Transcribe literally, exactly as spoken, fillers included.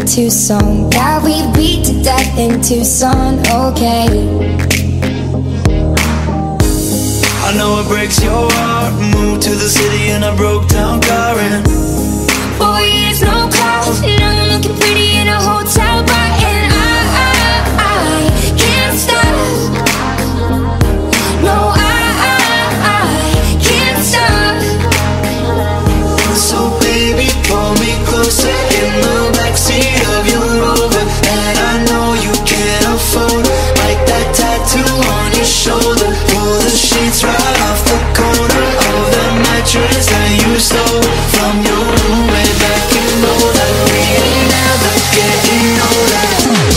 Tucson. Yeah, we beat to death in Tucson, okay. I know it breaks your heart. Moved to the city in a broke down car and boy, it's no clouds, and I'm looking pretty in a hotel bar. And I, I, I can't stop. No, I, I, I can't stop. so baby, pull me closer in the backseat of your Rover. And I know you can't afford like that tattoo on your shoulder. Pull the sheets right off the corner of the mattress that you stole from your roommate back in oh that we ain't never getting older.